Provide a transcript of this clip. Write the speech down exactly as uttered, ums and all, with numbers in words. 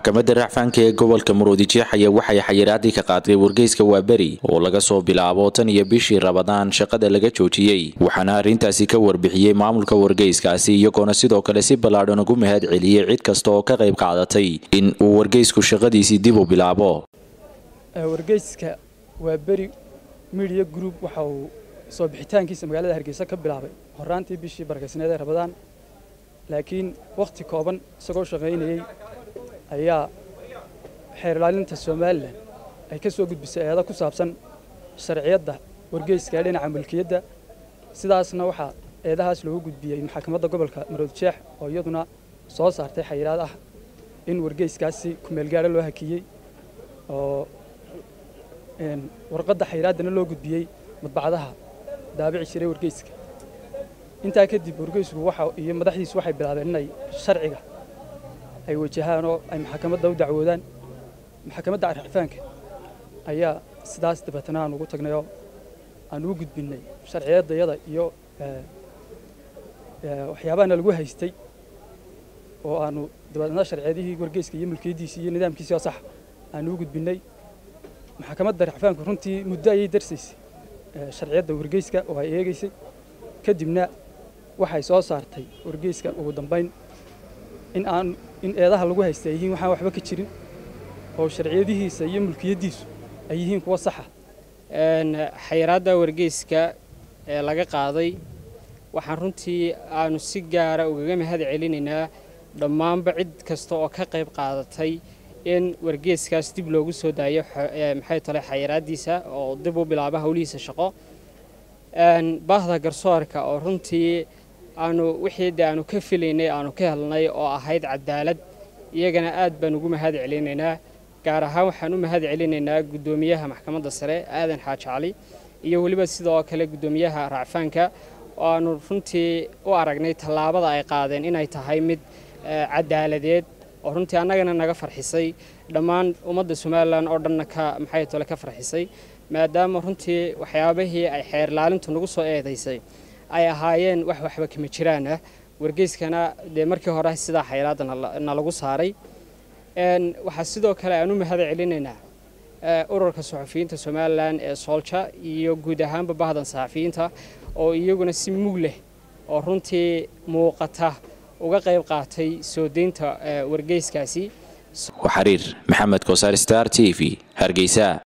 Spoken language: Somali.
maxkamadda racfaanka ee gobolka Maroodijeex ayaa waxay xayiraadii ka qaaday wargeyska Waaberi oo laga soo bilaabo tan iyo bishii Ramadaan shaqada laga joojiyay waxaana arintaasi ka warbixiyay maamulka wargeyskaasi iyagoona sidoo kale si balaadhan ugu mahad celiyay cid kasta oo ka qayb qaadatay in uu wargeysku shaqadiisii dib u bilaabo. wargeyska Waaberi Media Group waxa uu soo bixitaankiisa magaalada Hargeysa ka bilaabay horaantii bishii barakeysaneed ee Ramadaan laakiin waqti kooban isagoo shaqeynayay ayaa xeer ilaalinta Soomaaliland ay ka soo gudbisay eedo ku saabsan sharciyada wargeyska dhinaca mulkiyadda sidaasna waxa eedahaas loo gudbiyay maxkamadda gobolka Maroodijeex oo iyaduna soo saartay xayiraad ah in wargeyskaasi ku meel gaar loo hakiyay oo een warqadda xayiraadana loo gudbiyay madbacadaha daabici jiray wargeyska inta kadib wargeysku waxa iyo madaxdiisu waxay bilaabeen inay sharciga ay wajahaan oo ay maxkamadda u dacwoodaan maxkamadda racfaanka ayaa sidaas dabatanaan ugu tagnay oo aan u gudbinay sharciyadayada iyo waxyaabaha lagu haystay oo aanu dabadna sharciyadii wargeyska iyo mulkiyadiisa iyo nidaamkiisa sax aan u gudbinay maxkamadda racfaanku runtii muddo ay darsiisay sharciyada wargeyska oo ay eegaysay kadibna waxay soo saartay wargeyska ugu dambeyn in aan in eedaha lagu haystay yihiin waxa waxba ka jirin oo sharciyadiisa iyo mulkiyadiisu ay yihiin kuwa sax ah een xayiraadda wargeyska ee laga qaaday waxaan runtii aanu si gaar ah uga mahad celinaynaa dhammaanba cid kasta oo ka qayb qaadatay in wargeyskaas dib loogu soo daayo maxay tahay xayiraadiisa oo dib u bilaabo hawlihiisa shaqo een baahda garsoorka oo runtii aanu wixii aanu ka filaynay aanu ka helnay oo ahayd cadaalad iyagana aad baan ugu mahad celinaynaa gaar ahaan waxaan u mahad celinaynaa gudoomiyaha maxkamadda sare Aadan Xaaji Cali iyo waliba sidoo kale gudoomiyaha racfaanka oo aanu runtii u aragnay tallaabada ay qaadeen inay tahay mid cadaaladeed oo runtii annagana naga farxisay dhammaan ummadda Soomaaliland oo dhan ka maxay tahay ka farxisay maadaama runtii waxyaabahii ay xeer ilaalintu nagu soo eedaysay ay ahaayeen wax waxba kama jiraan wargeyskana de markii hore sida xayiraadana lagu saaray een waxa sidoo kale aanu mahad celinaynaa ururka saxafiyiinta Soomaaliland ee Solja iyo guud ahaanba bahdan saxafiyiinta oo iyaguna si mug leh oo runtii muuqata uga qayb qaatay soo deynta wargeyskaasi وحرير محمد كوسار ستار تي في هرقيسا.